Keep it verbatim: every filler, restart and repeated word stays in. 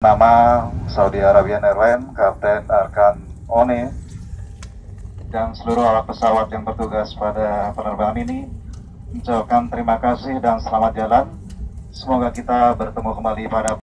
Nama Saudi Arabian Airlines, Kapten Arkan One, dan seluruh awak pesawat yang bertugas pada penerbangan ini, mengucapkan terima kasih dan selamat jalan. Semoga kita bertemu kembali pada